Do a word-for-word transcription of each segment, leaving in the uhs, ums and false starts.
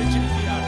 വെച്ചിരിക്കുകയാണ്.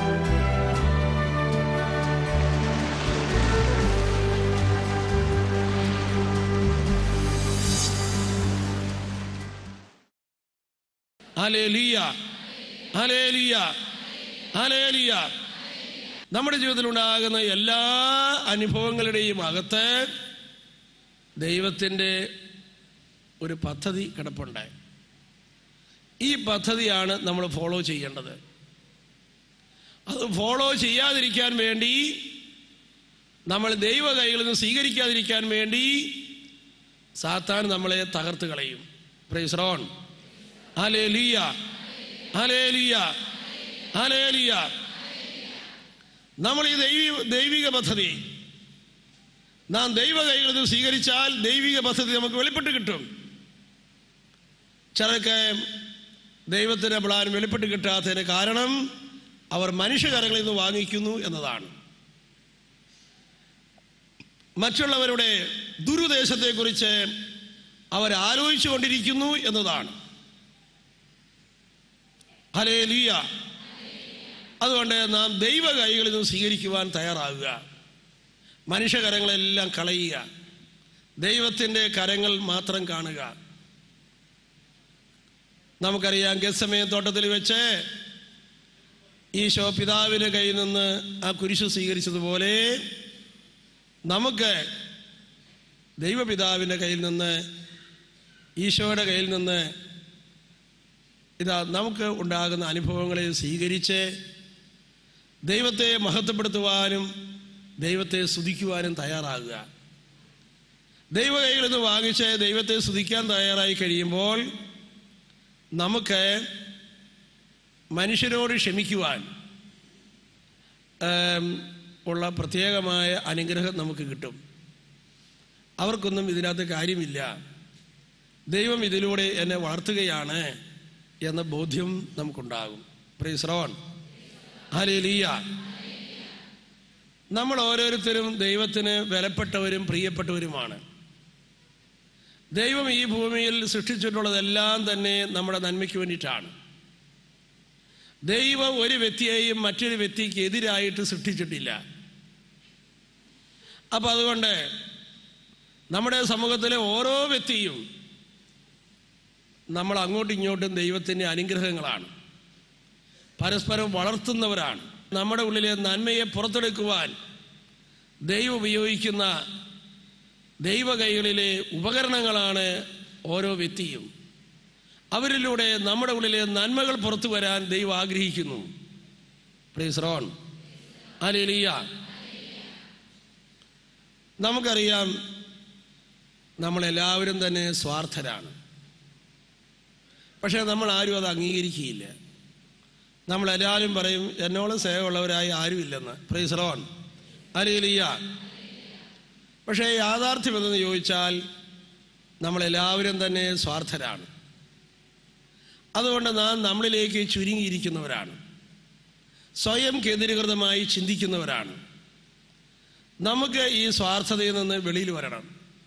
Hallelujah, hallelujah, hallelujah. നമ്മുടെ ജീവിതത്തിൽ ഉണ്ടാകുന്ന എല്ലാ അനുഭവങ്ങളുടെയും അകത്ത് ദൈവത്തിൻ്റെ ഒരു പദ്ധതി കിടപ്പുണ്ട്. ഈ പദ്ധതിയാണ് നമ്മൾ ഫോളോ ചെയ്യേണ്ടത്. അത് ഫോളോ ചെയ്യാതിരിക്കാൻ വേണ്ടി, നമ്മൾ ദൈവ കൈകളിൽ നിന്ന് സ്വീകരിക്കാതിരിക്കാൻ വേണ്ടി സാത്താൻ നമ്മളെ തകർത്ത് കളയും. Praise the Lord. Hallelujah, hallelujah, hallelujah. നമ്മൾ ഈ ദൈവ ദൈവിക പദ്ധതി നാം ദൈവ കൈകളിൽ നിന്ന് സ്വീകരിച്ചാൽ ദൈവിക പദ്ധതി നമുക്ക് വെളിപ്പെട്ട് കിട്ടും. ചിലർക്ക് ദൈവത്തിൻ്റെ പ്ലാൻ വെളിപ്പെട്ട് കിട്ടാത്തതിന് കാരണം അവർ മനുഷ്യകരങ്ങളിൽ നിന്ന് വാങ്ങിക്കുന്നു എന്നതാണ്. മറ്റുള്ളവരുടെ ദുരുദ്ദേശത്തെക്കുറിച്ച് അവർ ആലോചിച്ചു കൊണ്ടിരിക്കുന്നു എന്നതാണ്. ഹല്ലേലൂയ. അതുകൊണ്ട് നാം ദൈവ കൈകളിൽ നിന്ന് സ്വീകരിക്കുവാൻ തയ്യാറാകുക. മനുഷ്യകരങ്ങളെല്ലാം കളയുക, ദൈവത്തിൻ്റെ കരങ്ങൾ മാത്രം കാണുക. നമുക്കറിയാം, ഗെത്സമേൻ തോട്ടത്തിൽ വെച്ച് ഈശോ പിതാവിൻ്റെ കയ്യിൽ നിന്ന് ആ കുരിശ് സ്വീകരിച്ചതുപോലെ നമുക്ക് ദൈവപിതാവിൻ്റെ കയ്യിൽ നിന്ന്, ഈശോയുടെ കയ്യിൽ നിന്ന് ഇതാ നമുക്ക് ഉണ്ടാകുന്ന അനുഭവങ്ങളെ സ്വീകരിച്ച് ദൈവത്തെ മഹത്വപ്പെടുത്തുവാനും ദൈവത്തെ സ്തുതിക്കുവാനും തയ്യാറാകുക. ദൈവ കൈകളിൽ നിന്ന് വാങ്ങിച്ച് ദൈവത്തെ സ്തുതിക്കാൻ തയ്യാറായി കഴിയുമ്പോൾ നമുക്ക് മനുഷ്യരോട് ക്ഷമിക്കുവാൻ ഉള്ള പ്രത്യേകമായ അനുഗ്രഹം നമുക്ക് കിട്ടും. അവർക്കൊന്നും ഇതിനകത്ത് കാര്യമില്ല, ദൈവം ഇതിലൂടെ എന്നെ വളർത്തുകയാണ് എന്ന ബോധ്യം നമുക്കുണ്ടാകും. Praise the Lord. ഹല്ലേലൂയ. നമ്മൾ ഓരോരുത്തരും ദൈവത്തിന് വിലപ്പെട്ടവരും പ്രിയപ്പെട്ടവരുമാണ്. ദൈവം ഈ ഭൂമിയിൽ സൃഷ്ടിച്ചിട്ടുള്ളതെല്ലാം തന്നെ നമ്മുടെ നന്മയ്ക്ക് വേണ്ടിയിട്ടാണ്. ദൈവം ഒരു വ്യക്തിയെയും മറ്റൊരു വ്യക്തിക്ക് എതിരായിട്ട് സൃഷ്ടിച്ചിട്ടില്ല. അപ്പം അതുകൊണ്ട് നമ്മുടെ സമൂഹത്തിലെ ഓരോ വ്യക്തിയും നമ്മൾ അങ്ങോട്ടും ഇങ്ങോട്ടും ദൈവത്തിൻ്റെ അനുഗ്രഹങ്ങളാണ്, പരസ്പരം വളർത്തുന്നവരാണ്. നമ്മുടെ ഉള്ളിലെ നന്മയെ പുറത്തെടുക്കുവാൻ ദൈവം ഉപയോഗിക്കുന്ന ദൈവ കൈകളിലെ ഉപകരണങ്ങളാണ് ഓരോ വ്യക്തിയും. അവരിലൂടെ നമ്മുടെ ഉള്ളിലെ നന്മകൾ പുറത്തു വരാൻ ദൈവം ആഗ്രഹിക്കുന്നു. Praise the Lord. ഹല്ലേലൂയ. നമുക്കറിയാം, നമ്മളെല്ലാവരും തന്നെ സ്വാർത്ഥരാണ്. പക്ഷേ നമ്മൾ ആരും അത് അംഗീകരിക്കുകയില്ല. നമ്മളെല്ലാവരും പറയും, എന്നോട് സ്നേഹമുള്ളവരായി ആരുമില്ലെന്ന്. Praise the Lord. ഹല്ലേലൂയ. പക്ഷേ യാഥാർത്ഥ്യം എന്തെന്ന് ചോദിച്ചാൽ നമ്മളെല്ലാവരും തന്നെ സ്വാർത്ഥരാണ്. അതുകൊണ്ട് നാം നമ്മളിലേക്ക് ചുരുങ്ങിയിരിക്കുന്നവരാണ്, സ്വയം കേന്ദ്രീകൃതമായി ചിന്തിക്കുന്നവരാണ്. നമുക്ക് ഈ സ്വാർത്ഥതയിൽ നിന്ന് വെളിയിൽ വരണം.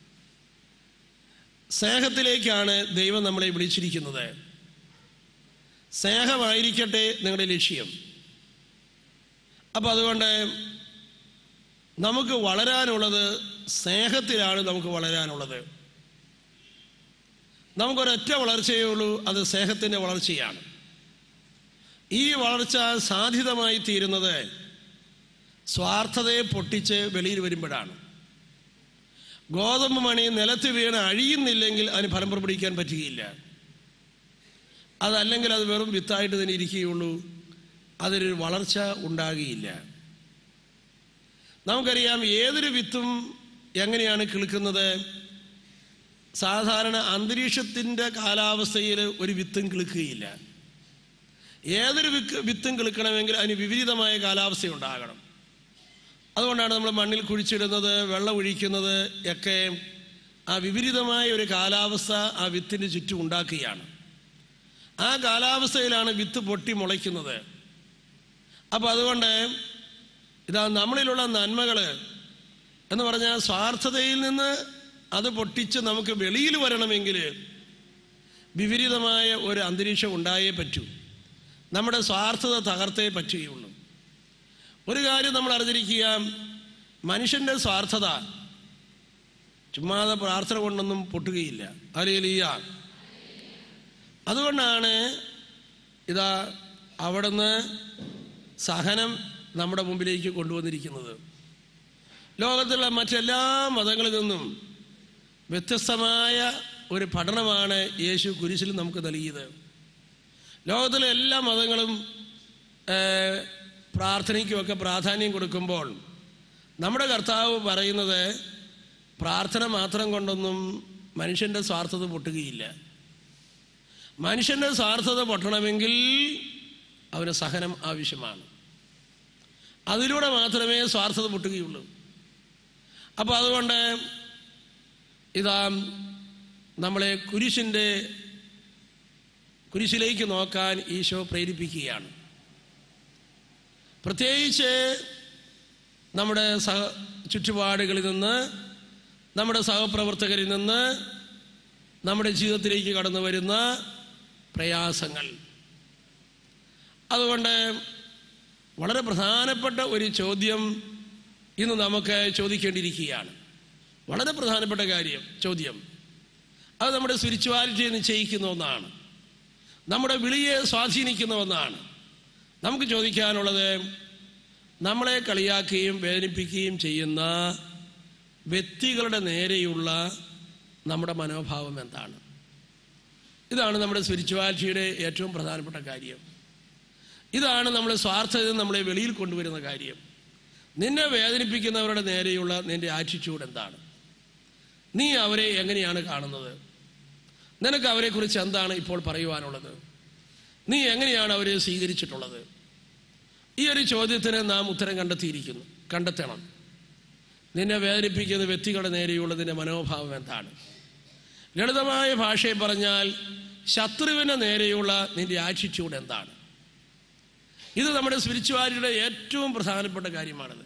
സ്നേഹത്തിലേക്കാണ് ദൈവം നമ്മളെ വിളിച്ചിരിക്കുന്നത്. സ്നേഹമായിരിക്കട്ടെ നിങ്ങളുടെ ലക്ഷ്യം. അപ്പം അതുകൊണ്ട് നമുക്ക് വളരാനുള്ളത് സ്നേഹത്തിലാണ്. നമുക്ക് വളരാനുള്ളത് നമുക്കൊരൊറ്റ വളർച്ചയേ ഉള്ളൂ, അത് സ്നേഹത്തിൻ്റെ വളർച്ചയാണ്. ഈ വളർച്ച സാധ്യതമായി തീരുന്നത് സ്വാർത്ഥതയെ പൊട്ടിച്ച് വെളിയിൽ വരുമ്പോഴാണ്. ഗോതമ്പ് മണി നിലത്ത് വീണ് അഴിയുന്നില്ലെങ്കിൽ അതിന് ഫലം പുറപ്പെടുവിക്കാൻ പറ്റുകയില്ല. അതല്ലെങ്കിൽ അത് വെറും വിത്തായിട്ട് തന്നെ ഇരിക്കുകയുള്ളൂ, അതിനൊരു വളർച്ച ഉണ്ടാകുകയില്ല. നമുക്കറിയാം, ഏതൊരു വിത്തും എങ്ങനെയാണ് കിളുക്കുന്നത്? സാധാരണ അന്തരീക്ഷത്തിൻ്റെ കാലാവസ്ഥയിൽ ഒരു വിത്തും കിളുക്കുകയില്ല. ഏതൊരു വിത്ത് വിത്തും കിളുക്കണമെങ്കിൽ അതിന് വിപരീതമായ കാലാവസ്ഥ ഉണ്ടാകണം. അതുകൊണ്ടാണ് നമ്മൾ മണ്ണിൽ കുഴിച്ചിടുന്നത്, വെള്ളം ഒഴിക്കുന്നത് ഒക്കെ ആ വിപരീതമായ ഒരു കാലാവസ്ഥ ആ വിത്തിൻ്റെ ചുറ്റും ഉണ്ടാക്കുകയാണ്. ആ കാലാവസ്ഥയിലാണ് വിത്ത് പൊട്ടി മുളയ്ക്കുന്നത്. അപ്പോൾ അതുകൊണ്ട് ഇതാ നമ്മളിലുള്ള നന്മകൾ എന്ന് പറഞ്ഞാൽ സ്വാർത്ഥതയിൽ നിന്ന് അത് പൊട്ടിച്ച് നമുക്ക് വെളിയിൽ വരണമെങ്കിൽ വിപരീതമായ ഒരു അന്തരീക്ഷം ഉണ്ടായേ പറ്റൂ. നമ്മുടെ സ്വാർത്ഥത തകർത്തേ പറ്റുകയുള്ളൂ. ഒരു കാര്യം നമ്മൾ അറിഞ്ഞിരിക്കുക, മനുഷ്യൻ്റെ സ്വാർത്ഥത ചുമ്മാതെ പ്രാർത്ഥന കൊണ്ടൊന്നും പൊട്ടുകയില്ല. ഹല്ലേലൂയ. അതുകൊണ്ടാണ് ഇതാ അവിടുന്ന് സഹനം നമ്മുടെ മുമ്പിലേക്ക് കൊണ്ടുവന്നിരിക്കുന്നത്. ലോകത്തിലുള്ള മറ്റെല്ലാ മതങ്ങളിൽ നിന്നും വ്യത്യസ്തമായ ഒരു പഠനമാണ് യേശു കുരിശിൽ നമുക്ക് നൽകിയത്. ലോകത്തിലെ എല്ലാ മതങ്ങളും പ്രാർത്ഥനയ്ക്കുമൊക്കെ പ്രാധാന്യം കൊടുക്കുമ്പോൾ നമ്മുടെ കർത്താവ് പറയുന്നത് പ്രാർത്ഥന മാത്രം കൊണ്ടൊന്നും മനുഷ്യൻ്റെ സ്വാർത്ഥത പൊട്ടുകയില്ല. മനുഷ്യൻ്റെ സ്വാർത്ഥത പൊട്ടണമെങ്കിൽ അവന് സഹനം ആവശ്യമാണ്. അതിലൂടെ മാത്രമേ സ്വാർത്ഥത പൊട്ടുകയുള്ളൂ. അപ്പോൾ അതുകൊണ്ട് ഇതാ നമ്മളെ കുരിശിൻ്റെ കുരിശിലേക്ക് നോക്കാൻ ഈശോ പ്രേരിപ്പിക്കുകയാണ്. പ്രത്യേകിച്ച് നമ്മുടെ സഹ ചുറ്റുപാടുകളിൽ നിന്ന്, നമ്മുടെ സഹപ്രവർത്തകരിൽ നിന്ന് നമ്മുടെ ജീവിതത്തിലേക്ക് കടന്നു വരുന്ന പ്രയാസങ്ങൾ. അതുകൊണ്ട് വളരെ പ്രധാനപ്പെട്ട ഒരു ചോദ്യം ഇന്ന് നമുക്ക് ചോദിക്കേണ്ടിയിരിക്കുകയാണ്. വളരെ പ്രധാനപ്പെട്ട കാര്യം ചോദ്യം. അത് നമ്മുടെ സ്പിരിച്വാലിറ്റിയെ നിശ്ചയിക്കുന്ന ഒന്നാണ്, നമ്മുടെ വിളിയെ സ്വാധീനിക്കുന്ന ഒന്നാണ്. നമുക്ക് ചോദിക്കാനുള്ളത്, നമ്മളെ കളിയാക്കുകയും വേദനിപ്പിക്കുകയും ചെയ്യുന്ന വ്യക്തികളുടെ നേരെയുള്ള നമ്മുടെ മനോഭാവം എന്താണ്? ഇതാണ് നമ്മുടെ സ്പിരിച്വാലിറ്റിയുടെ ഏറ്റവും പ്രധാനപ്പെട്ട കാര്യം. ഇതാണ് നമ്മുടെ സ്വാർത്ഥത നമ്മളെ വെളിയിൽ കൊണ്ടുവരുന്ന കാര്യം. നിന്നെ വേദനിപ്പിക്കുന്നവരുടെ നേരെയുള്ള നിന്റെ ആറ്റിറ്റ്യൂഡ് എന്താണ്? നീ അവരെ എങ്ങനെയാണ് കാണുന്നത്? നിനക്ക് അവരെക്കുറിച്ച് എന്താണ് ഇപ്പോൾ പറയുവാനുള്ളത്? നീ എങ്ങനെയാണ് അവരെ സ്വീകരിച്ചിട്ടുള്ളത്? ഈ ഒരു ചോദ്യത്തിന് നാം ഉത്തരം കണ്ടെത്തിയിരിക്കുന്നു കണ്ടെത്തണം. നിന്നെ വേദനിപ്പിക്കുന്ന വ്യക്തികളുടെ നേരെയുള്ള നിന്റെ മനോഭാവം എന്താണ്? ലളിതമായ ഭാഷയിൽ പറഞ്ഞാൽ ശത്രുവിന് നേരെയുള്ള നിന്റെ ആറ്റിറ്റ്യൂഡ് എന്താണ്? ഇത് നമ്മുടെ സ്പിരിച്വാലിറ്റിയുടെ ഏറ്റവും പ്രധാനപ്പെട്ട കാര്യമാണിത്.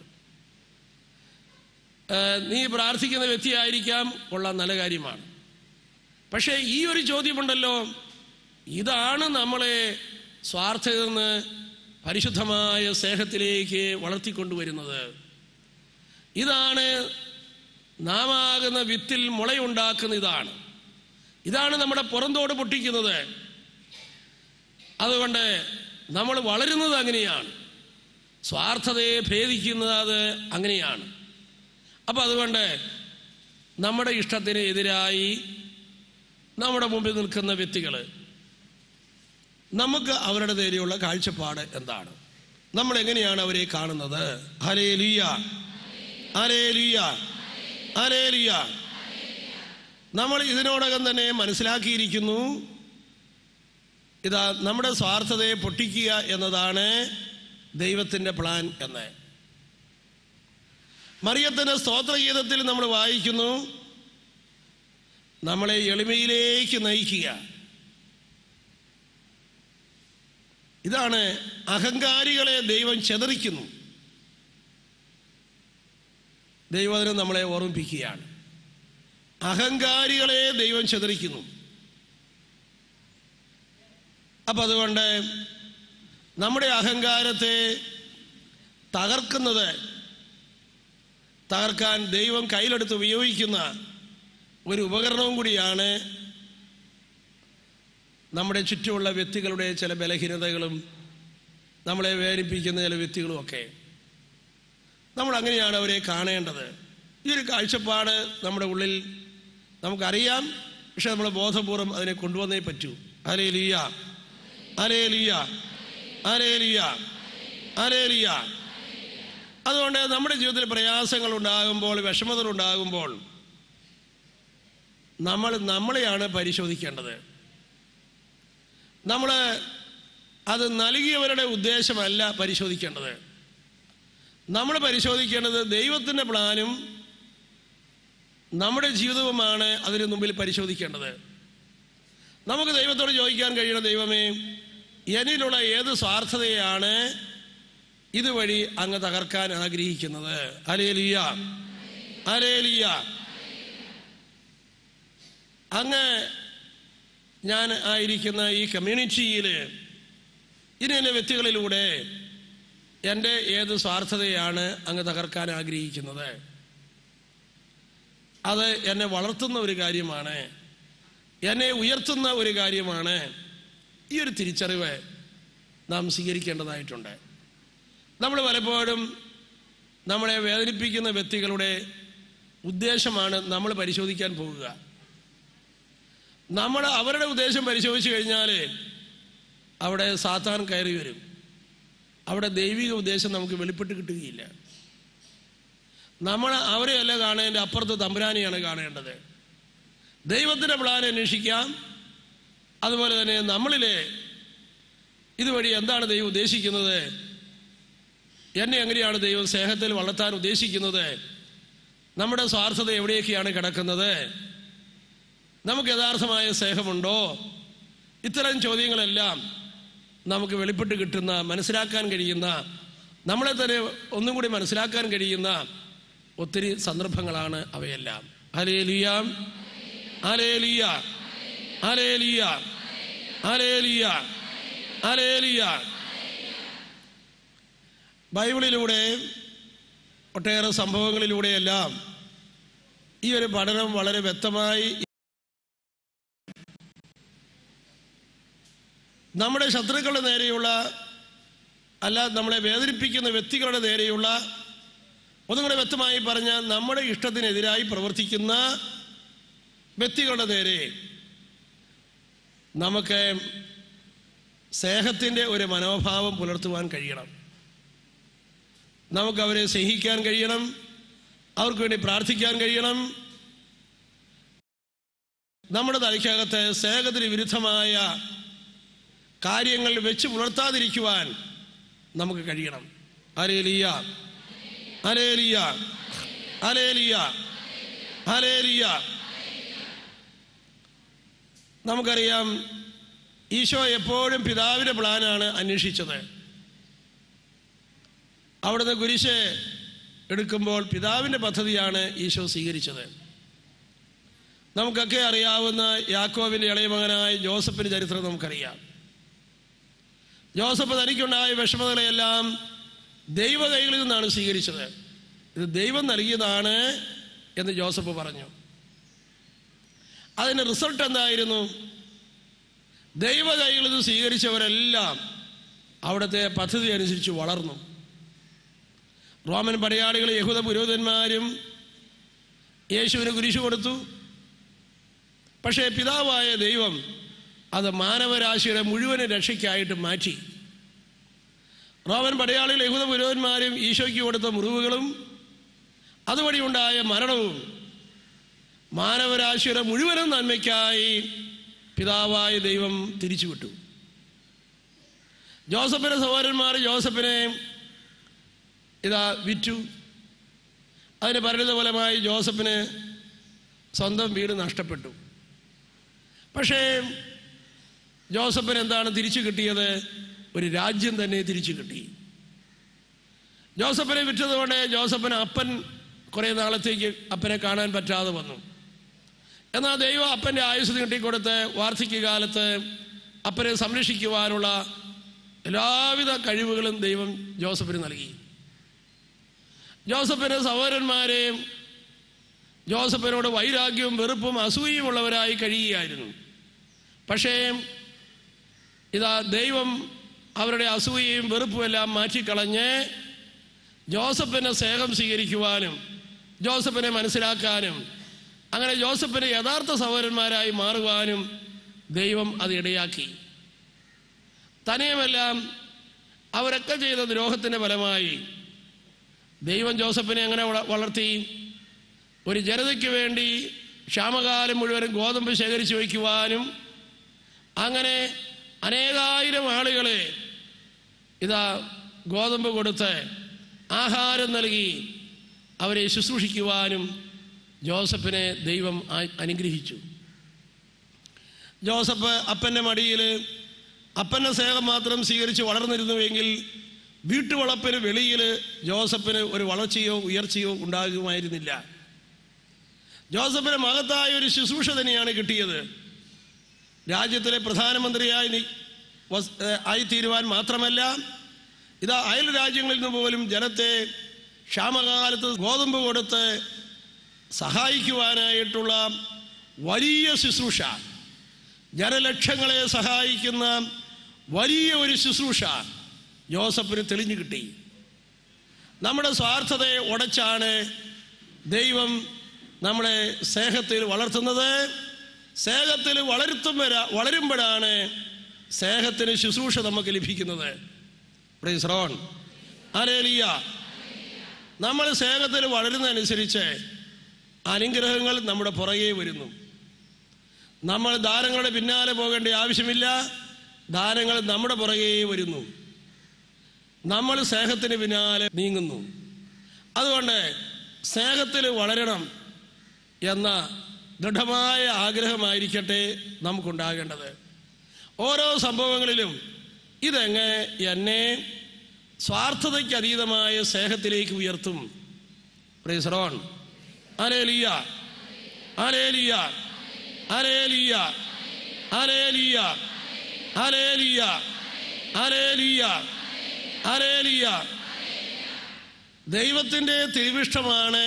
നീ പ്രാർത്ഥിക്കുന്ന വ്യക്തിയായിരിക്കാം, കൊള്ളാൻ നല്ല കാര്യമാണ്. പക്ഷേ ഈ ഒരു ചോദ്യമുണ്ടല്ലോ, ഇതാണ് നമ്മളെ സ്വാർത്ഥതയിൽ നിന്ന് പരിശുദ്ധമായ സ്നേഹത്തിലേക്ക് വളർത്തിക്കൊണ്ടുവരുന്നത്. ഇതാണ് നാം ആകുന്ന വിത്തിൽ മുളയുണ്ടാക്കുന്ന ഇതാണ് ഇതാണ് നമ്മുടെ പുറന്തോട് പൊട്ടിക്കുന്നത്. അതുകൊണ്ട് നമ്മൾ വളരുന്നത് അങ്ങനെയാണ്, സ്വാർത്ഥതയെ ഭേദിക്കുന്നത് അത് അങ്ങനെയാണ്. അപ്പം അതുകൊണ്ട് നമ്മുടെ ഇഷ്ടത്തിന് എതിരായി നമ്മുടെ മുമ്പിൽ നിൽക്കുന്ന വ്യക്തികൾ, നമുക്ക് അവരുടെ നേരെയുള്ള കാഴ്ചപ്പാട് എന്താണ്? നമ്മൾ എങ്ങനെയാണ് അവരെ കാണുന്നത്? Hallelujah, hallelujah, hallelujah. നമ്മൾ ഇതിനോടകം തന്നെ മനസ്സിലാക്കിയിരിക്കുന്നു, ഇതാ നമ്മുടെ സ്വാർത്ഥതയെ പൊട്ടിക്കുക എന്നതാണ് ദൈവത്തിൻ്റെ പ്ലാൻ എന്ന്. മറിയത്തിൻ്റെ സ്തോത്രഗീതത്തിൽ നമ്മൾ വായിക്കുന്നു, നമ്മളെ എളിമയിലേക്ക് നയിക്കുക. ഇതാണ് അഹങ്കാരികളെ ദൈവം ചെതറിക്കുന്നു. ദൈവം നമ്മളെ ഓർമ്മിപ്പിക്കുകയാണ്, അഹങ്കാരികളെ ദൈവം ചെതറിക്കുന്നു. അപ്പം അതുകൊണ്ട് നമ്മുടെ അഹങ്കാരത്തെ തകർക്കുന്നത്, തകർക്കാൻ ദൈവം കയ്യിലെടുത്ത് ഉപയോഗിക്കുന്ന ഒരു ഉപകരണവും കൂടിയാണ് നമ്മുടെ ചുറ്റുമുള്ള വ്യക്തികളുടെ ചില ബലഹീനതകളും നമ്മളെ വേദനിപ്പിക്കുന്ന ചില വ്യക്തികളും ഒക്കെ. നമ്മൾ അങ്ങനെയാണ് അവരെ കാണേണ്ടത്. ഈ ഒരു കാഴ്ചപ്പാട് നമ്മുടെ ഉള്ളിൽ നമുക്കറിയാം, പക്ഷെ നമ്മൾ ബോധപൂർവം അതിനെ കൊണ്ടുവന്നേ പറ്റൂ. Hallelujah, hallelujah, hallelujah, hallelujah. അതുകൊണ്ട് നമ്മുടെ ജീവിതത്തിൽ പ്രയാസങ്ങൾ ഉണ്ടാകുമ്പോൾ, വിഷമതകൾ ഉണ്ടാകുമ്പോൾ നമ്മൾ നമ്മളെയാണ് പരിശോധിക്കേണ്ടത്. നമ്മൾ അത് നൽകിയവരുടെ ഉദ്ദേശമല്ല പരിശോധിക്കേണ്ടത്. നമ്മൾ പരിശോധിക്കേണ്ടത് ദൈവത്തിൻ്റെ പ്ലാനും നമ്മുടെ ജീവിതവുമാണ് അതിന് മുമ്പിൽ പരിശോധിക്കേണ്ടത്. നമുക്ക് ദൈവത്തോട് ചോദിക്കാൻ കഴിയണം, ദൈവമേ, എന്നിലുള്ള ഏത് സ്വാർത്ഥതയാണ് ഇതുവഴി അങ്ങ് തകർക്കാൻ ആഗ്രഹിക്കുന്നത്? Hallelujah, hallelujah. അങ്ങ് ഞാൻ ആയിരിക്കുന്ന ഈ കമ്മ്യൂണിറ്റിയിൽ ഇനി എൻ്റെ വ്യക്തികളിലൂടെ എൻ്റെ ഏത് സ്വാർത്ഥതയാണ് അങ്ങ് തകർക്കാൻ ആഗ്രഹിക്കുന്നത്? അത് എന്നെ വളർത്തുന്ന ഒരു കാര്യമാണ്, എന്നെ ഉയർത്തുന്ന ഒരു കാര്യമാണ്. ഈ ഒരു തിരിച്ചറിവ് നാം സ്വീകരിക്കേണ്ടതായിട്ടുണ്ട്. നമ്മൾ പലപ്പോഴും നമ്മളെ വേദനിപ്പിക്കുന്ന വ്യക്തികളുടെ ഉദ്ദേശമാണ് നമ്മൾ പരിശോധിക്കാൻ പോകുക. നമ്മൾ അവരുടെ ഉദ്ദേശം പരിശോധിച്ചു കഴിഞ്ഞാൽ അവിടെ സാത്താൻ കയറി വരും. അവിടെ ദൈവിക ഉദ്ദേശം നമുക്ക് വെളിപ്പെട്ട് കിട്ടുകയില്ല. നമ്മൾ അവരെയല്ല കാണേണ്ട, അപ്പുറത്ത് തമ്പുരാനെയാണ് കാണേണ്ടത്. ദൈവത്തിൻ്റെ പ്ലാൻ അന്വേഷിക്കാം. അതുപോലെ തന്നെ നമ്മളിലെ ഇതുവഴി എന്താണ് ദൈവം ഉദ്ദേശിക്കുന്നത്, എന്നെ എങ്ങനെയാണ് ദൈവം സ്നേഹത്തിൽ വളർത്താൻ ഉദ്ദേശിക്കുന്നത്, നമ്മുടെ സ്വാർത്ഥത എവിടെയൊക്കെയാണ് കിടക്കുന്നത്, നമുക്ക് യഥാർത്ഥമായ സ്നേഹമുണ്ടോ, ഇത്തരം ചോദ്യങ്ങളെല്ലാം നമുക്ക് വെളിപ്പെട്ട് കിട്ടുന്ന, മനസ്സിലാക്കാൻ കഴിയുന്ന, നമ്മളെ തന്നെ ഒന്നും കൂടി മനസ്സിലാക്കാൻ കഴിയുന്ന ഒത്തിരി സന്ദർഭങ്ങളാണ് അവയെല്ലാം. Hallelujah, hallelujah, hallelujah, hallelujah, hallelujah. ബൈബിളിലൂടെ ഒട്ടേറെ സംഭവങ്ങളിലൂടെയെല്ലാം ഈ ഒരു പഠനം വളരെ വ്യക്തമായി നമ്മുടെ ശത്രുക്കളുടെ നേരെയുള്ള, അല്ല നമ്മളെ വേദനിപ്പിക്കുന്ന വ്യക്തികളുടെ നേരെയുള്ള, ഒന്നുകൂടെ വ്യക്തമായി പറഞ്ഞാൽ നമ്മുടെ ഇഷ്ടത്തിനെതിരായി പ്രവർത്തിക്കുന്ന വ്യക്തികളുടെ നേരെ നമുക്ക് സ്നേഹത്തിൻ്റെ ഒരു മനോഭാവം പുലർത്തുവാൻ കഴിയണം. നമുക്കവരെ സ്നേഹിക്കാൻ കഴിയണം, അവർക്ക് വേണ്ടി പ്രാർത്ഥിക്കാൻ കഴിയണം. നമ്മുടെ തലയ്ക്കകത്ത് സ്നേഹത്തിന് വിരുദ്ധമായ കാര്യങ്ങൾ വെച്ച് പുലർത്താതിരിക്കുവാൻ നമുക്ക് കഴിയണം. Hallelujah, hallelujah, hallelujah, hallelujah. നമുക്കറിയാം, ഈശോ എപ്പോഴും പിതാവിൻ്റെ പ്ലാനാണ് അന്വേഷിച്ചത്. അവിടുന്ന് കുരിശ് എടുക്കുമ്പോൾ പിതാവിൻ്റെ പദ്ധതിയാണ് ഈശോ സ്വീകരിച്ചത്. നമുക്കൊക്കെ അറിയാവുന്ന യാക്കോബിൻ്റെ ഇളയ മകനായ ജോസഫിൻ്റെ ചരിത്രം നമുക്കറിയാം. ജോസഫ് തനിക്കുണ്ടായ വിഷമതകളെല്ലാം ദൈവ കൈകളിൽ നിന്നാണ് സ്വീകരിച്ചത്. ഇത് ദൈവം നൽകിയതാണ് എന്ന് ജോസഫ് പറഞ്ഞു. അതിൻ്റെ റിസൾട്ട് എന്തായിരുന്നു? ദൈവ കൈകളിൽ നിന്ന് സ്വീകരിച്ചവരെല്ലാം അവിടുത്തെ പദ്ധതി അനുസരിച്ച് വളർന്നു. റോമൻ പടയാളികൾ, യഹൂദ പുരോഹിതന്മാരും യേശുവിന് കുരിശു കൊടുത്തു. പക്ഷേ പിതാവായ ദൈവം അത് മാനവരാശിയുടെ മുഴുവൻ രക്ഷയ്ക്കായിട്ട് മാറ്റി. റോമൻ പടയാളികൾ, യഹൂദ പുരോഹിതന്മാരും ഈശോയ്ക്ക് കൊടുത്ത മുറിവുകളും അതുവഴി ഉണ്ടായ മരണവും മാനവരാശിയുടെ മുഴുവനും നന്മയ്ക്കായി പിതാവായ ദൈവം തിരിച്ചുവിട്ടു. ജോസഫിൻ്റെ സഹോദരന്മാർ ജോസഫിനെ ഇതാ വിറ്റു. അതിന് പരിണിതഫലമായി ജോസഫിന് സ്വന്തം വീട് നഷ്ടപ്പെട്ടു. പക്ഷേ ജോസഫിന് എന്താണ് തിരിച്ചു കിട്ടിയത്? ഒരു രാജ്യം തന്നെ തിരിച്ചു കിട്ടി. ജോസഫിനെ വിറ്റതുകൊണ്ട് ജോസഫിന് അപ്പൻ കുറേ നാളത്തേക്ക് അപ്പനെ കാണാൻ പറ്റാതെ വന്നു. എന്നാൽ ദൈവം അപ്പൻ്റെ ആയുസ് നീട്ടിക്കൊടുത്ത് വാർദ്ധക്യകാലത്ത് അപ്പനെ സംരക്ഷിക്കുവാനുള്ള എല്ലാവിധ കഴിവുകളും ദൈവം ജോസഫിന് നൽകി. ജോസഫിന് സഹോദരന്മാരെയും ജോസഫിനോട് വൈരാഗ്യവും വെറുപ്പും അസൂയയുമുള്ളവരായി കഴിയുകയായിരുന്നു. പക്ഷേ ഇതാ ദൈവം അവരുടെ അസൂയയും വെറുപ്പും എല്ലാം മാറ്റിക്കളഞ്ഞ് ജോസഫിനെ സ്നേഹം സ്വീകരിക്കുവാനും ജോസഫിനെ മനസ്സിലാക്കാനും അങ്ങനെ ജോസഫിന് യഥാർത്ഥ സഹോദരന്മാരായി മാറുവാനും ദൈവം അത് ഇടയാക്കി. തന്നെയുമെല്ലാം അവരൊക്കെ ചെയ്ത ദ്രോഹത്തിൻ്റെ ഫലമായി ദൈവം ജോസഫിനെ അങ്ങനെ വളർത്തി. ഒരു ജനതയ്ക്ക് വേണ്ടി ക്ഷാമകാലം മുഴുവനും ഗോതമ്പ് ശേഖരിച്ചു വയ്ക്കുവാനും അങ്ങനെ അനേകായിരം ആളുകളെ ഇതാ ഗോതമ്പ് കൊടുത്ത് ആഹാരം നൽകി അവരെ ശുശ്രൂഷിക്കുവാനും ജോസഫിനെ ദൈവം അനുഗ്രഹിച്ചു. ജോസഫ് അപ്പൻ്റെ മടിയിൽ അപ്പൻ്റെ സ്നേഹം മാത്രം സ്വീകരിച്ച് വളർന്നിരുന്നുവെങ്കിൽ വീട്ടുവളപ്പിന് വെളിയിൽ ജോസഫിന് ഒരു വളർച്ചയോ ഉയർച്ചയോ ഉണ്ടാകുമായിരുന്നില്ല. ജോസഫിന് മഹത്തായ ഒരു ശുശ്രൂഷ തന്നെയാണ് കിട്ടിയത്. രാജ്യത്തിലെ പ്രധാനമന്ത്രിയായി ആയിത്തീരുവാൻ മാത്രമല്ല, ഇതാ അയൽ രാജ്യങ്ങളിൽ നിന്ന് പോലും ജനത്തെ ക്ഷാമകാലത്ത് ഗോതമ്പ് കൊടുത്ത് സഹായിക്കുവാനായിട്ടുള്ള വലിയ ശുശ്രൂഷ, ജനലക്ഷങ്ങളെ സഹായിക്കുന്ന വലിയ ഒരു ശുശ്രൂഷ യോസഫിന് തെളിഞ്ഞു കിട്ടി. നമ്മുടെ സ്വാർത്ഥതയെ ഉടച്ചാണ് ദൈവം നമ്മളെ സ്നേഹത്തിൽ വളർത്തുന്നത്. സ്നേഹത്തിൽ വളരുത്തുമ്പോഴാ വളരുമ്പോഴാണ് സ്നേഹത്തിന് ശുശ്രൂഷ നമുക്ക് ലഭിക്കുന്നത്. Praise Lord, hallelujah. നമ്മൾ സ്നേഹത്തിൽ വളരുന്നതനുസരിച്ച് അനുഗ്രഹങ്ങൾ നമ്മുടെ പുറകെ വരുന്നു. നമ്മൾ ദാനങ്ങളുടെ പിന്നാലെ പോകേണ്ട ആവശ്യമില്ല, ദാനങ്ങൾ നമ്മുടെ പുറകെ വരുന്നു. നമ്മൾ സ്നേഹത്തിന് പിന്നാലെ നീങ്ങുന്നു. അതുകൊണ്ട് സ്നേഹത്തിൽ വളരണം എന്ന ദൃഢമായ ആഗ്രഹമായിരിക്കട്ടെ നമുക്കുണ്ടാകേണ്ടത്. ഓരോ സംഭവങ്ങളിലും ഇതെങ്ങനെ എന്നെ സ്വാർത്ഥതയ്ക്ക് അതീതമായ സ്നേഹത്തിലേക്ക് ഉയർത്തും. Praise Lord, hallelujah, hallelujah, hallelujah, hallelujah, hallelujah, hallelujah, hallelujah. ദൈവത്തിൻ്റെ തിരുവിഷ്ടമാണ്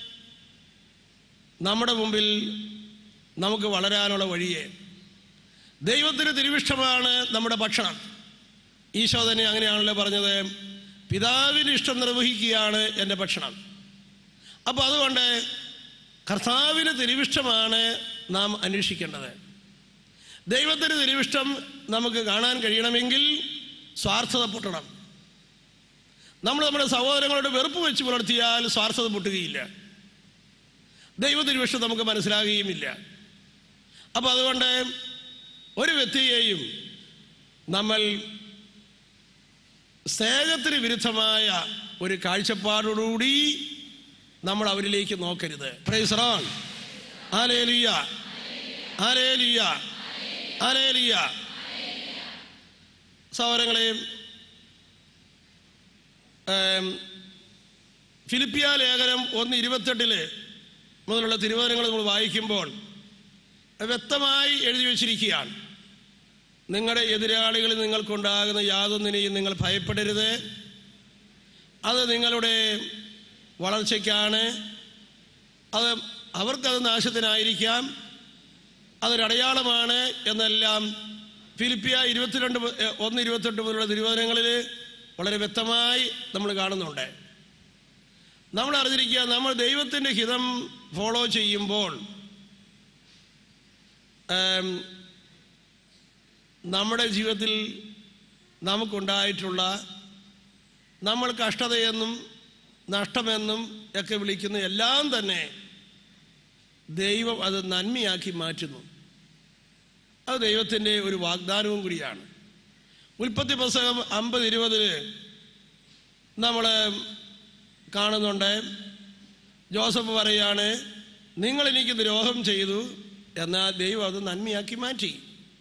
നമ്മുടെ മുമ്പിൽ നമുക്ക് വളരാനുള്ള വഴിയെ. ദൈവത്തിന് തിരുവിഷ്ടമാണ് നമ്മുടെ ഭക്ഷണം. ഈശോ തന്നെ അങ്ങനെയാണല്ലോ പറഞ്ഞത്, പിതാവിൻ്റെ ഇഷ്ടം നിർവഹിക്കുകയാണ് എൻ്റെ ഭക്ഷണം. അപ്പോൾ അതുകൊണ്ട് കർത്താവിന് തിരുവിഷ്ടമാണ് നാം അന്വേഷിക്കേണ്ടത്. ദൈവത്തിന് തിരുവിഷ്ടം നമുക്ക് കാണാൻ കഴിയണമെങ്കിൽ സ്വാർത്ഥത പൊട്ടണം. നമ്മൾ നമ്മുടെ സഹോദരങ്ങളോട് വെറുപ്പ് വെച്ച് പുലർത്തിയാൽ സ്വാർത്ഥത പൊട്ടുകയില്ല, ദൈവത്തിരുവിഷ്ടം നമുക്ക് മനസ്സിലാകുകയുമില്ല. അപ്പോൾ അതുകൊണ്ട് ഒരു വ്യക്തിയെയും നമ്മൾ സ്നേഹത്തിന് വിരുദ്ധമായ ഒരു കാഴ്ചപ്പാടോടുകൂടി നമ്മൾ അവരിലേക്ക് നോക്കരുത്. Praise Lord, hallelujah, hallelujah, hallelujah. സഹോദരങ്ങളെ, ഫിലിപ്പിയ ലേഖനം ഒന്ന് ഇരുപത്തെട്ടില് മുതലുള്ള തിരുവചനങ്ങൾ നമ്മൾ വായിക്കുമ്പോൾ വ്യക്തമായി എഴുതി വച്ചിരിക്കുകയാണ്, നിങ്ങളുടെ എതിരാളികളിൽ നിങ്ങൾക്കുണ്ടാകുന്ന യാതൊന്നിനെയും നിങ്ങൾ ഭയപ്പെടരുത്, അത് നിങ്ങളുടെ വളർച്ചയ്ക്കാണ്, അത് അവർക്കത് നാശത്തിനായിരിക്കാം, അതൊരടയാളമാണ് എന്നെല്ലാം ഫിലിപ്പിയ ഇരുപത്തിരണ്ട് ഒന്ന് ഇരുപത്തെട്ട് മുതലുള്ള തിരുവചനങ്ങളിൽ വളരെ വ്യക്തമായി നമ്മൾ കാണുന്നുണ്ട്. നമ്മൾ അറിഞ്ഞിരിക്കുക, നമ്മൾ ദൈവത്തിൻ്റെ ഹിതം ഫോളോ ചെയ്യുമ്പോൾ നമ്മുടെ ജീവിതത്തിൽ നമുക്കുണ്ടായിട്ടുള്ള, നമ്മൾ കഷ്ടതയെന്നും നഷ്ടമെന്നും ഒക്കെ വിളിക്കുന്ന എല്ലാം തന്നെ ദൈവം അത് നന്മയാക്കി മാറ്റുന്നു. അത് ദൈവത്തിൻ്റെ ഒരു വാഗ്ദാനവും കൂടിയാണ്. ഉൽപ്പത്തി പുസ്തകം അമ്പത് ഇരുപതില് നമ്മൾ കാണുന്നുണ്ട്, ജോസഫ് പറയാണ്, നിങ്ങൾ എനിക്ക് ദ്രോഹം ചെയ്തു, എന്നാൽ ദൈവം അത് നന്മയാക്കി മാറ്റി.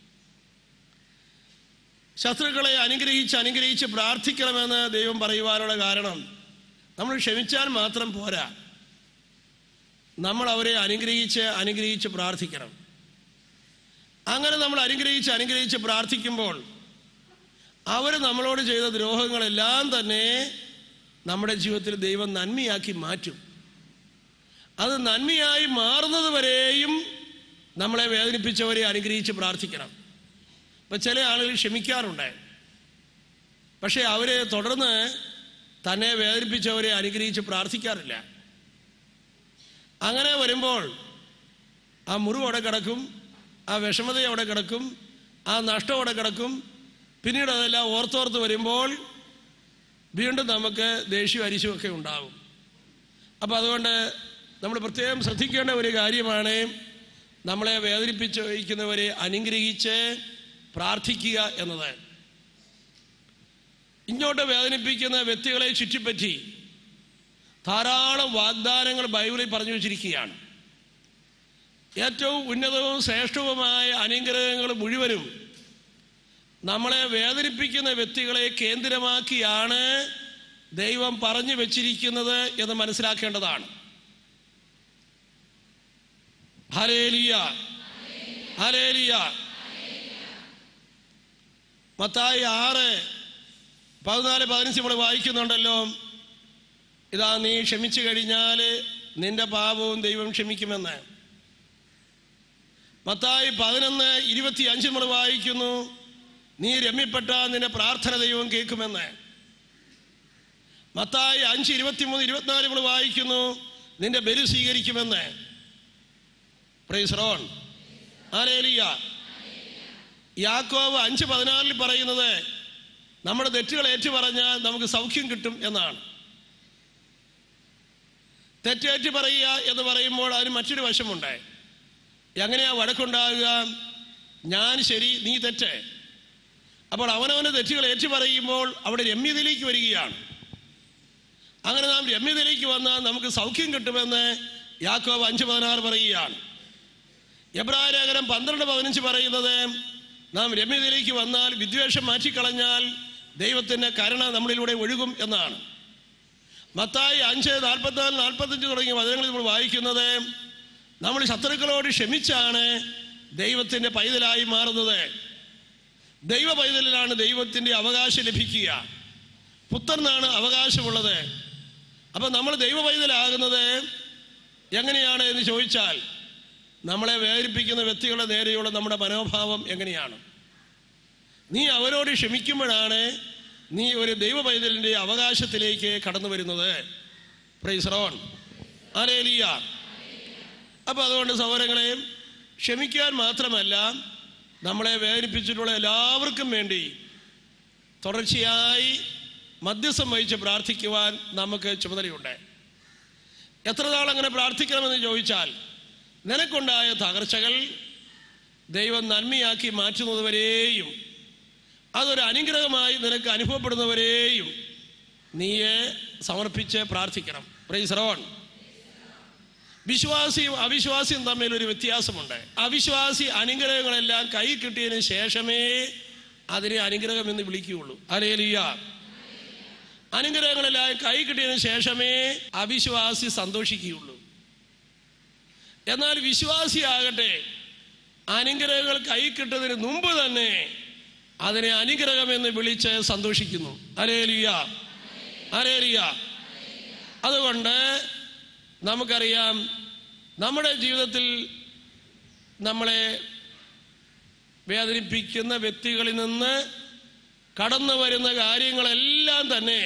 ശത്രുക്കളെ അനുഗ്രഹിച്ച് അനുഗ്രഹിച്ച് പ്രാർത്ഥിക്കണമെന്ന് ദൈവം പറയുവാനുള്ള കാരണം, നമ്മൾ ക്ഷമിച്ചാൽ മാത്രം പോരാ, നമ്മൾ അവരെ അനുഗ്രഹിച്ച് അനുഗ്രഹിച്ച് പ്രാർത്ഥിക്കണം. അങ്ങനെ നമ്മൾ അനുഗ്രഹിച്ച് അനുഗ്രഹിച്ച് പ്രാർത്ഥിക്കുമ്പോൾ അവർ നമ്മളോട് ചെയ്ത ദ്രോഹങ്ങളെല്ലാം തന്നെ നമ്മുടെ ജീവിതത്തിൽ ദൈവം നന്മയാക്കി മാറ്റും. അത് നന്മയായി മാറുന്നത് വരെയും നമ്മളെ വേദനിപ്പിച്ചവരെ അനുഗ്രഹിച്ച് പ്രാർത്ഥിക്കണം. ഇപ്പം ചില ആളുകൾ ക്ഷമിക്കാറുണ്ട്, പക്ഷേ അവരെ തുടർന്ന് തന്നെ വേദനിപ്പിച്ചവരെ അനുഗ്രഹിച്ച് പ്രാർത്ഥിക്കാറില്ല. അങ്ങനെ വരുമ്പോൾ ആ മുറിവ് അവിടെ കിടക്കും, ആ വിഷമത അവിടെ കിടക്കും, ആ നഷ്ടം അവിടെ കിടക്കും. പിന്നീട് അതെല്ലാം ഓർത്തോർത്ത് വരുമ്പോൾ വീണ്ടും നമുക്ക് ദേഷ്യവും അരിശുമൊക്കെ ഉണ്ടാകും. അപ്പം അതുകൊണ്ട് നമ്മൾ പ്രത്യേകം ശ്രദ്ധിക്കേണ്ട ഒരു കാര്യമാണ്, നമ്മളെ വേദനിപ്പിച്ച് വയ്ക്കുന്നവരെ അനുഗ്രഹിച്ച് പ്രാർത്ഥിക്കുക എന്നത്. ഇങ്ങോട്ട് വേദനിപ്പിക്കുന്ന വ്യക്തികളെ ചുറ്റിപ്പറ്റി ധാരാളം വാഗ്ദാനങ്ങൾ ബൈബിളിൽ പറഞ്ഞു വച്ചിരിക്കുകയാണ്. ഏറ്റവും ഉന്നതവും ശ്രേഷ്ഠവുമായ അനുഗ്രഹങ്ങൾ മുഴുവനും നമ്മളെ വേദനിപ്പിക്കുന്ന വ്യക്തികളെ കേന്ദ്രമാക്കിയാണ് ദൈവം പറഞ്ഞു വച്ചിരിക്കുന്നത് എന്ന് മനസ്സിലാക്കേണ്ടതാണ്. Hallelujah, hallelujah. മത്തായി ആറ് പതിനാല് പതിനഞ്ച് നമ്മൾ വായിക്കുന്നുണ്ടല്ലോ, ഇതാ നീ ക്ഷമിച്ചു കഴിഞ്ഞാൽ നിന്റെ പാപവും ദൈവം ക്ഷമിക്കുമെന്ന്. മത്തായി പതിനൊന്ന് ഇരുപത്തി അഞ്ച് നമ്മൾ വായിക്കുന്നു, നീ രമ്യപ്പെട്ട നിന്റെ പ്രാർത്ഥന ദൈവം കേൾക്കുമെന്ന്. മത്തായി അഞ്ച് ഇരുപത്തിമൂന്ന് ഇരുപത്തിനാല് നമ്മൾ വായിക്കുന്നു, നിന്റെ ബലി സ്വീകരിക്കുമെന്ന്. Praise the Lord. ഹല്ലേലൂയ. യാക്കോബ് അഞ്ച് പതിനാലിൽ പറയുന്നത് നമ്മുടെ തെറ്റുകൾ ഏറ്റു പറഞ്ഞാൽ നമുക്ക് സൗഖ്യം കിട്ടും എന്നാണ്. തെറ്റേറ്റു പറയുക എന്ന് പറയുമ്പോൾ അതിന് മറ്റൊരു വശമുണ്ട്. എങ്ങനെയാ വഴക്കുണ്ടാകുക? ഞാൻ ശരി, നീ തെറ്റ്. അപ്പോൾ അവനവൻ്റെ തെറ്റുകൾ ഏറ്റു പറയുമ്പോൾ അവിടെ രമ്യതയിലേക്ക് വരികയാണ്. അങ്ങനെ നാം രമ്യതയിലേക്ക് വന്നാൽ നമുക്ക് സൗഖ്യം കിട്ടുമെന്ന് യാക്കോബ് അഞ്ച് പതിനാറ് പറയുകയാണ്. എബ്രായ ലേഖനം പന്ത്രണ്ട് പതിനഞ്ച് പറയുന്നത് നാം രമ്യതയിലേക്ക് വന്നാൽ, വിദ്വേഷം മാറ്റിക്കളഞ്ഞാൽ ദൈവത്തിൻ്റെ കരുണ നമ്മളിലൂടെ ഒഴുകും എന്നാണ്. മത്തായി അഞ്ച് നാൽപ്പത്തിനാല് നാൽപ്പത്തഞ്ച് തുടങ്ങിയ വചനങ്ങളിൽ നമ്മൾ വായിക്കുന്നത് നമ്മൾ ശത്രുക്കളോട് ക്ഷമിച്ചാണ് ദൈവത്തിൻ്റെ പൈതലായി മാറുന്നത്. ദൈവ പൈതലിലാണ് ദൈവത്തിൻ്റെ അവകാശം ലഭിക്കുക. പുത്രനാണ് അവകാശമുള്ളത്. അപ്പം നമ്മൾ ദൈവ പൈതലാകുന്നത് എങ്ങനെയാണ് എന്ന് ചോദിച്ചാൽ, നമ്മളെ വേദനിപ്പിക്കുന്ന വ്യക്തികളുടെ നേരെയുള്ള നമ്മുടെ മനോഭാവം എങ്ങനെയാണ്? നീ അവരോട് ക്ഷമിക്കുമ്പോഴാണ് നീ ഒരു ദൈവ പൈതലിൻ്റെ അവകാശത്തിലേക്ക് കടന്നു വരുന്നത്. Praise the Lord. ഹല്ലേലൂയ. അപ്പോൾ അതുകൊണ്ട് സഹോദരങ്ങളെ, ക്ഷമിക്കാൻ മാത്രമല്ല, നമ്മളെ വേദനിപ്പിച്ചിട്ടുള്ള എല്ലാവർക്കും വേണ്ടി തുടർച്ചയായി മധ്യസ്ഥം വഹിച്ച് പ്രാർത്ഥിക്കുവാൻ നമുക്ക് ചുമതലയുണ്ട്. എത്ര നാൾ അങ്ങനെ പ്രാർത്ഥിക്കണമെന്ന് ചോദിച്ചാൽ, നിനക്കുണ്ടായ തകർച്ചകൾ ദൈവം നന്മയാക്കി മാറ്റുന്നതുവരെയും അതൊരു അനുഗ്രഹമായി നിനക്ക് അനുഭവപ്പെടുന്നവരെയും നീയെ സമർപ്പിച്ച് പ്രാർത്ഥിക്കണം. Praise the Lord. വിശ്വാസിയും അവിശ്വാസിയും തമ്മിൽ ഒരു വ്യത്യാസമുണ്ട്. അവിശ്വാസി അനുഗ്രഹങ്ങളെല്ലാം കൈ കിട്ടിയതിന് ശേഷമേ അതിനെ അനുഗ്രഹം എന്ന് വിളിക്കുകയുള്ളൂ. ഹല്ലേലൂയ. അനുഗ്രഹങ്ങളെല്ലാം കൈ കിട്ടിയതിന് ശേഷമേ അവിശ്വാസി സന്തോഷിക്കുകയുള്ളൂ. എന്നാൽ വിശ്വാസിയാകട്ടെ, അനുഗ്രഹങ്ങൾ കൈ കിട്ടുന്നതിന് മുമ്പ് തന്നെ അതിനെ അനുഗ്രഹം എന്ന് വിളിച്ച് സന്തോഷിക്കുന്നു. ഹല്ലേലൂയ. ഹല്ലേലൂയ. അതുകൊണ്ട് നമുക്കറിയാം, നമ്മുടെ ജീവിതത്തിൽ നമ്മളെ വേദനിപ്പിക്കുന്ന വ്യക്തികളിൽ നിന്ന് കടന്നു വരുന്ന കാര്യങ്ങളെല്ലാം തന്നെ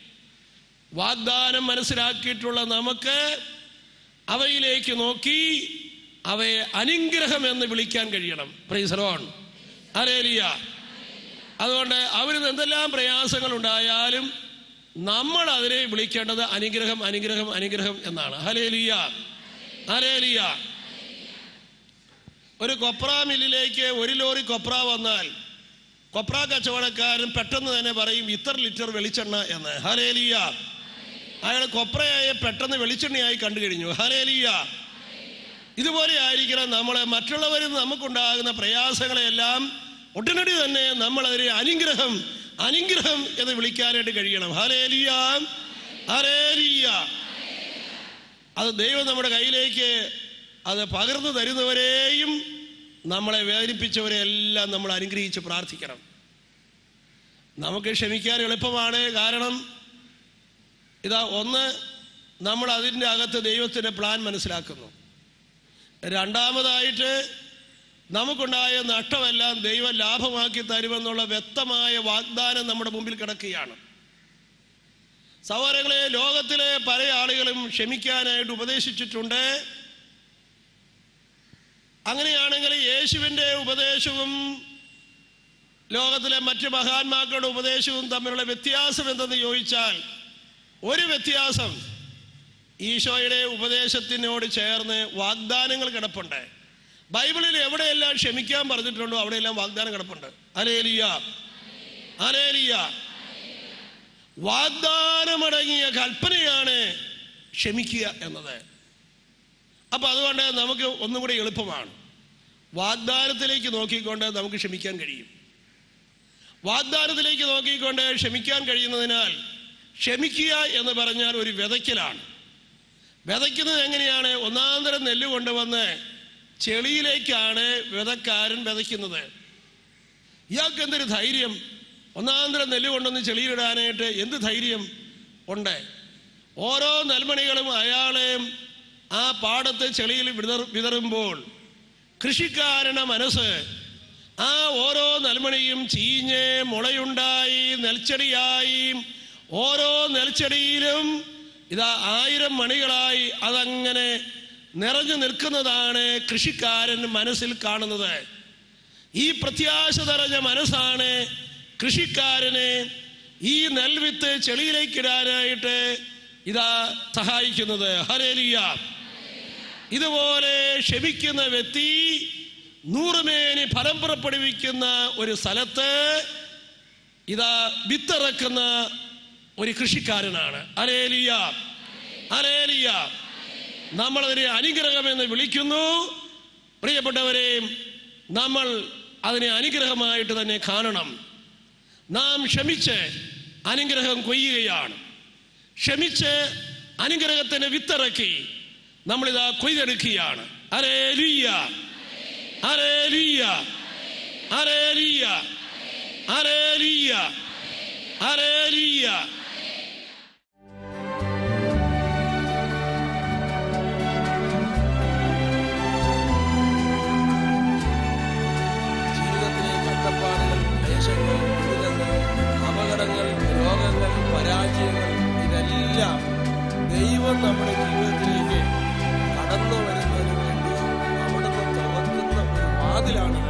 വാഗ്ദാനം മനസ്സിലാക്കിയിട്ടുള്ള നമുക്ക് അവയിലേക്ക് നോക്കി അവയെ അനുഗ്രഹം എന്ന് വിളിക്കാൻ കഴിയണം. Praise the Lord. ഹല്ലേലൂയ. അതുകൊണ്ട് അവരിൽ എന്തെല്ലാം പ്രയാസങ്ങൾ ഉണ്ടായാലും നമ്മൾ അതിനെ വിളിക്കേണ്ടത് അനുഗ്രഹം അനുഗ്രഹം അനുഗ്രഹം എന്നാണ്. ഹല്ലേലൂയ. ഹല്ലേലൂയ. ഒരു കൊപ്ര മില്ലിലേക്ക് ഒരു ലോറി കൊപ്ര വന്നാൽ കൊപ്ര കച്ചവടക്കാരൻ പെട്ടെന്ന് തന്നെ പറയും ഇത്ര ലിറ്റർ വെളിച്ചെണ്ണ എന്ന്. ഹല്ലേലൂയ. അയാൾ കൊപ്രയായി പെട്ടെന്ന് വെളിച്ചെണ്ണയായി കണ്ടു കഴിഞ്ഞു. ഹല്ലേലൂയ. ഇതുപോലെ ആയിരിക്കണം നമ്മളെ മറ്റുള്ളവരിൽ നമുക്കുണ്ടാകുന്ന പ്രയാസങ്ങളെല്ലാം ഉടനടി തന്നെ നമ്മൾ അതിനെ അനുഗ്രഹം അനുഗ്രഹം എന്ന് വിളിക്കാനായിട്ട് കഴിയണം. ഹല്ലേലൂയ. ഹല്ലേലൂയ. അത് ദൈവം നമ്മുടെ കയ്യിലേക്ക് അത് പകർന്നു തരുന്നവരെയും നമ്മളെ വേദനിപ്പിച്ചവരെയെല്ലാം നമ്മൾ അനുഗ്രഹിച്ച് പ്രാർത്ഥിക്കണം. നമുക്ക് ക്ഷമിക്കാൻ എളുപ്പമാണ്. കാരണം ഇതാ, ഒന്ന്, നമ്മൾ അതിൻ്റെ അകത്ത് ദൈവത്തിൻ്റെ പ്ലാൻ മനസ്സിലാക്കുന്നു. രണ്ടാമതായിട്ട്, നമുക്കുണ്ടായ നഷ്ടമെല്ലാം ദൈവം ലാഭമാക്കി തരുമെന്നുള്ള വ്യക്തമായ വാഗ്ദാനം നമ്മുടെ മുമ്പിൽ കിടക്കുകയാണ്. സഹോദരങ്ങളെ, ലോകത്തിലെ പല ആളുകളും ക്ഷമിക്കാനായിട്ട് ഉപദേശിച്ചിട്ടുണ്ട്. അങ്ങനെയാണെങ്കിൽ യേശുവിൻ്റെ ഉപദേശവും ലോകത്തിലെ മറ്റ് മഹാന്മാക്കളുടെ ഉപദേശവും തമ്മിലുള്ള വ്യത്യാസം എന്തെന്ന് ചോദിച്ചാൽ, ഒരു വ്യത്യാസം, ഈശോയുടെ ഉപദേശത്തിനോട് ചേർന്ന് വാഗ്ദാനങ്ങൾ കിടപ്പുണ്ട്. ബൈബിളിൽ എവിടെയെല്ലാം ക്ഷമിക്കാൻ പറഞ്ഞിട്ടുണ്ടോ അവിടെയെല്ലാം വാഗ്ദാനം കിടപ്പുണ്ട്. ഹല്ലേലൂയ. ഹല്ലേലൂയ. വാഗ്ദാനമടങ്ങിയ കൽപ്പനയാണ് ക്ഷമിക്കുക എന്നത്. അപ്പം അതുകൊണ്ട് നമുക്ക് ഒന്നും കൂടി എളുപ്പമാണ്. വാഗ്ദാനത്തിലേക്ക് നോക്കിക്കൊണ്ട് നമുക്ക് ക്ഷമിക്കാൻ കഴിയും. വാഗ്ദാനത്തിലേക്ക് നോക്കിക്കൊണ്ട് ക്ഷമിക്കാൻ കഴിയുന്നതിനാൽ ക്ഷമിക്കുക എന്ന് പറഞ്ഞാൽ ഒരു വിതയ്ക്കലാണ്. വിതയ്ക്കുന്നത് എങ്ങനെയാണ്? ഒന്നാം തരം നെല്ല് കൊണ്ടുവന്ന് ചെളിയിലേക്കാണ് വിതക്കാരൻ വിതയ്ക്കുന്നത്. ഇയാൾക്ക് എന്തൊരു ധൈര്യം, ഒന്നാന്തരം നെല്ല് കൊണ്ടൊന്ന് ചെളിയിലിടാനായിട്ട് എന്ത് ധൈര്യം ഉണ്ട്? ഓരോ നെൽമണികളും അയാളെ ആ പാടത്തെ ചെളിയിൽ വിതർ വിതറുമ്പോൾ കൃഷിക്കാരൻ്റെ മനസ്സ് ആ ഓരോ നെൽമണിയും ചീഞ്ഞ് മുളയുണ്ടായി നെൽച്ചെടിയായി, ഓരോ നെൽച്ചെടിയിലും ഇതാ ആയിരം മണികളായി അതങ്ങനെ നിറഞ്ഞു നിൽക്കുന്നതാണ് കൃഷിക്കാരൻ മനസ്സിൽ കാണുന്നത്. ഈ പ്രത്യാശ നിറഞ്ഞ മനസ്സാണ് കൃഷിക്കാരനെ ഈ നെൽവിത്ത് ചെളിയിലേക്കിടാനായിട്ട് ഇതാ സഹായിക്കുന്നത്. ഹല്ലേലൂയ. ഇതുപോലെ ക്ഷമിക്കുന്ന വ്യക്തി നൂറുമേനി ഫലം പുറപ്പെടുവിക്കുന്ന ഒരു സ്ഥലത്ത് ഇതാ വിത്തിറക്കുന്ന ഒരു കൃഷിക്കാരനാണ്. Hallelujah, hallelujah. നമ്മളതിനെ അനുഗ്രഹമെന്ന് വിളിക്കുന്നു. പ്രിയപ്പെട്ടവരെ, നമ്മൾ അതിനെ അനുഗ്രഹമായിട്ട് തന്നെ കാണണം. നാം ക്ഷമിച്ച് അനുഗ്രഹം കൊയ്യുകയാണ്. ക്ഷമിച്ച് അനുഗ്രഹത്തിന് വിത്തിറക്കി നമ്മളിതാ കൊയ്തെടുക്കുകയാണ്. Hallelujah, hallelujah, hallelujah, hallelujah, hallelujah. ജീവിതത്തിലെ കഷ്ടപ്പാടുകൾ, ക്ലേശങ്ങൾ, ദുരിതങ്ങൾ, അപകടങ്ങൾ, രോഗങ്ങൾ, പരാജയങ്ങൾ, ഇതെല്ലാം ദൈവം നമ്മുടെ ജീവിതത്തിലേക്ക് കടന്നു വരുന്നതിന് വേണ്ടി അവിടുന്ന് തുറക്കുന്ന ഒരു വാതിലാണ്.